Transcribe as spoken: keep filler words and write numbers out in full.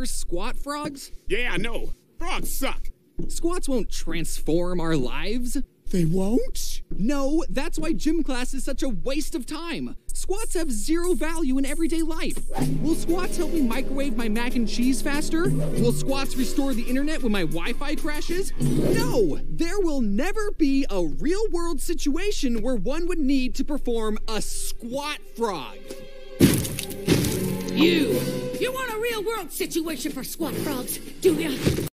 remember squat frogs? Yeah, no. Frogs suck. Squats won't transform our lives. They won't? No, that's why gym class is such a waste of time. Squats have zero value in everyday life. Will squats help me microwave my mac and cheese faster? Will squats restore the internet when my Wi-Fi crashes? No! There will never be a real-world situation where one would need to perform a squat frog. You! You want a real-world situation for squat frogs, do ya?